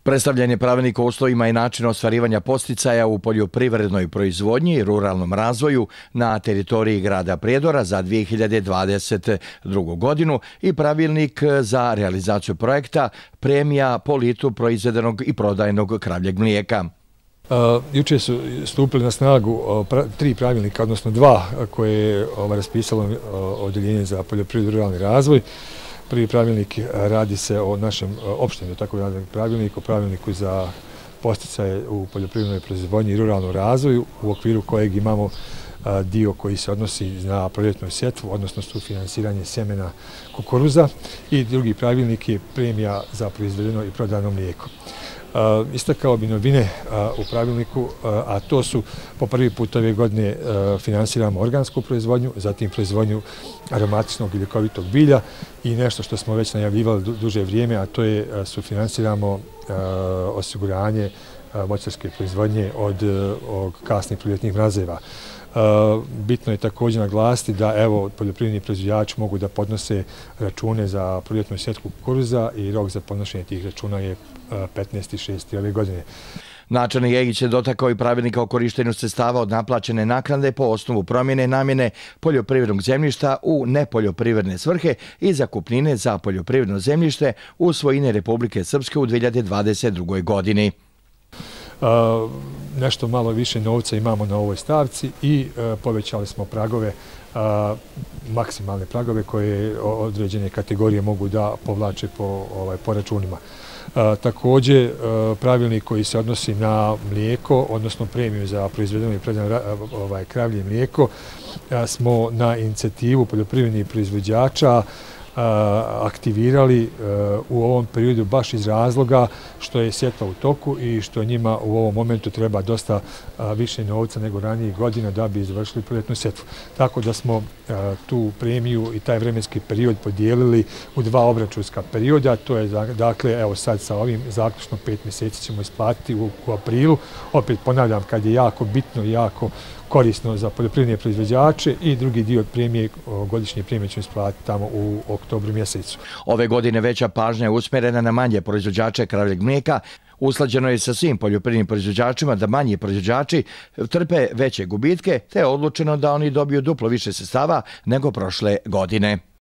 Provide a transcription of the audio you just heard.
Predstavljen je pravilnik o uslovima i načinu ostvarivanja podsticaja u poljoprivrednoj proizvodnji i ruralnom razvoju na teritoriji grada Prijedora za 2022. godinu i pravilnik za realizaciju projekta premija po litru proizvedenog i prodajnog kravljeg mlijeka. Juče su stupili na snagu tri pravilnika, odnosno dva koje je raspisalo Odeljenje za poljoprivredu i ruralni razvoj. Prvi pravilnik radi se o našem opštem, tako radnom pravilniku, pravilniku za podsticaje u poljoprivrednoj proizvodnji i ruralnom razvoju, u okviru kojeg imamo dio koji se odnosi na proljetnu sjetvu, odnosno sufinansiranje sjemena kukuruza, i drugi pravilnik je premija za proizvedeno i prodano mlijeko. Istakao bi novine u pravilniku, a to su po prvi put ove godine finansiramo organsku proizvodnju, zatim proizvodnju aromatičnog i ljekovitog bilja i nešto što smo već najavljivali duže vrijeme, a to je sufinansiramo osiguranje voćarske proizvodnje od kasnih proljetnih mrazeva. Bitno je također naglasiti da poljoprivredni proizvođači mogu da podnose račune za proljetnu sjetvu kukuruza i rok za podnošenje tih računa je 15.6. ove godine. Načelnik Jegić je dotakao i pravilnika o korištenju sredstava od naplaćene naknade po osnovu promjene namjene poljoprivrednog zemljišta u nepoljoprivredne svrhe i zakupnine za poljoprivredno zemljište u svojini Republike Srpske u 2022. godini. Nešto malo više novca imamo na ovoj stavci i povećali smo pragove, maksimalne pragove koje određene kategorije mogu da povlače po računima. Također, pravilnik koji se odnosi na mlijeko, odnosno premiju za proizvedeno i prodano kravlje mlijeko, smo na inicijativu poljoprivrednih proizvođača aktivirali u ovom periodu baš iz razloga što je sjetva u toku i što njima u ovom momentu treba dosta više novca nego ranijih godina da bi izvršili proljetnu sjetvu. Tako da smo tu premiju i taj vremenski period podijelili u dva obračunska perioda. To je, dakle, evo sad sa ovim zaključno 5 mjeseci ćemo isplatiti u aprilu. Opet ponavljam, kad je jako bitno i jako korisno za poljoprivredne proizvođače, i drugi dio premije, godišnje premije ćemo isplatiti tamo u oktobru mjesecu. Ove godine veća pažnja je usmjerena na manje proizvođače kravljeg mlijeka. Usklađeno je sa svim poljoprivrednim proizvođačima da manji proizvođači trpe veće gubitke, te je odlučeno da oni dobiju duplo više sredstava nego prošle godine.